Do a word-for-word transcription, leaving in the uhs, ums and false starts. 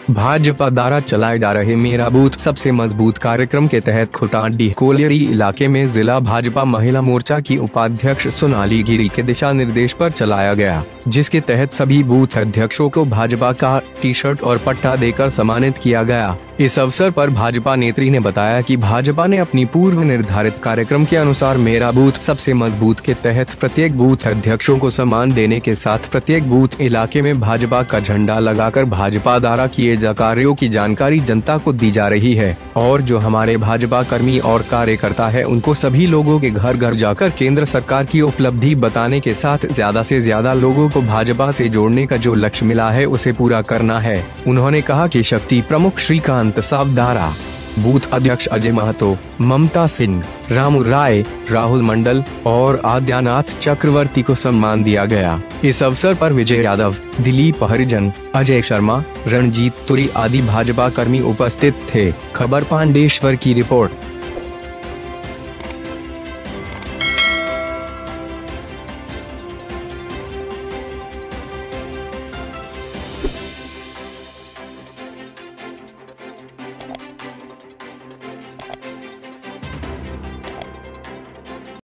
भाजपा द्वारा चलाए जा रहे मेरा बूथ सबसे मजबूत कार्यक्रम के तहत खुटाडी कोलियरी इलाके में जिला भाजपा महिला मोर्चा की उपाध्यक्ष सोनाली गिरी के दिशा निर्देश पर चलाया गया, जिसके तहत सभी बूथ अध्यक्षों को भाजपा का टी शर्ट और पट्टा देकर सम्मानित किया गया। इस अवसर पर भाजपा नेत्री ने बताया कि भाजपा ने अपनी पूर्व निर्धारित कार्यक्रम के अनुसार मेरा बूथ सबसे मजबूत के तहत प्रत्येक बूथ अध्यक्षों को सम्मान देने के साथ प्रत्येक बूथ इलाके में भाजपा का झंडा लगाकर भाजपा द्वारा किए जा कार्यों की जानकारी जनता को दी जा रही है और जो हमारे भाजपा कर्मी और कार्यकर्ता है उनको सभी लोगों के घर घर जाकर केंद्र सरकार की उपलब्धि बताने के साथ ज्यादा से ज्यादा लोगों को भाजपा से जोड़ने का जो लक्ष्य मिला है उसे पूरा करना है। उन्होंने कहा कि शक्ति प्रमुख श्रीकांत सावधारा, बूथ अध्यक्ष अजय महतो, ममता सिंह, रामू राय, राहुल मंडल और आद्यानाथ चक्रवर्ती को सम्मान दिया गया। इस अवसर पर विजय यादव, दिलीप हरिजन, अजय शर्मा, रणजीत तुरी आदि भाजपा कर्मी उपस्थित थे। खबर पांडेश्वर की रिपोर्ट।